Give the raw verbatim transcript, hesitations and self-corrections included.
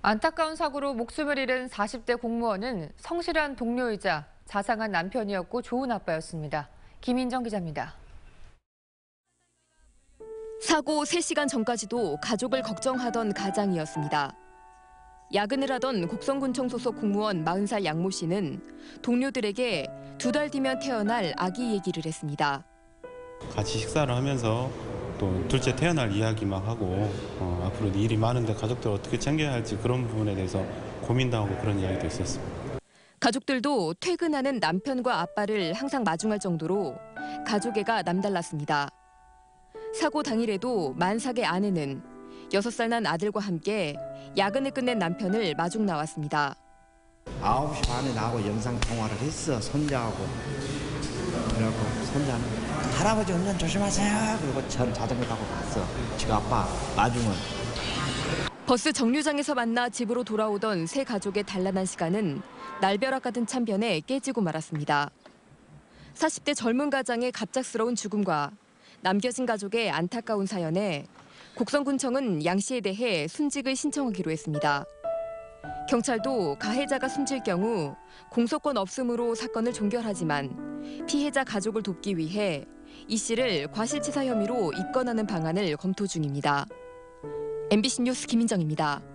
안타까운 사고로 목숨을 잃은 사십 대 공무원은 성실한 동료이자 자상한 남편이었고 좋은 아빠였습니다. 김인정 기자입니다. 사고 세 시간 전까지도 가족을 걱정하던 가장이었습니다. 야근을 하던 곡성군청 소속 공무원 마흔 살 양모 씨는 동료들에게 두 달 뒤면 태어날 아기 얘기를 했습니다. 같이 식사를 하면서 또 둘째 태어날 이야기 막 하고 어, 앞으로 일이 많은데 가족들 어떻게 챙겨야 할지 그런 부분에 대해서 고민도 하고 그런 이야기도 있었습니다. 가족들도 퇴근하는 남편과 아빠를 항상 마중할 정도로 가족애가 남달랐습니다. 사고 당일에도 만삭의 아내는 여섯 살 난 아들과 함께 야근을 끝낸 남편을 마중 나왔습니다. 아홉 시 반에 나하고 영상통화를 했어, 손자하고. 그래갖고 손자는 할아버지 운전 조심하세요. 그리고 전 자전거 타고 갔어. 지금 아빠 마중은. 버스 정류장에서 만나 집으로 돌아오던 세 가족의 단란한 시간은 날벼락 같은 참변에 깨지고 말았습니다. 사십 대 젊은 가장의 갑작스러운 죽음과 남겨진 가족의 안타까운 사연에 곡성군청은 양 씨에 대해 순직을 신청하기로 했습니다. 경찰도 가해자가 숨질 경우 공소권 없음으로 사건을 종결하지만 피해자 가족을 돕기 위해 이 씨를 과실치사 혐의로 입건하는 방안을 검토 중입니다. 엠비씨 뉴스 김인정입니다.